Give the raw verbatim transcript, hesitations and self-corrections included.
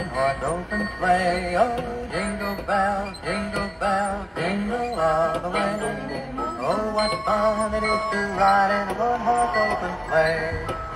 one-horse open sleigh. Oh, jingle bells, jingle bells, jingle all the way. Oh, what fun it is to ride in a one-horse open sleigh.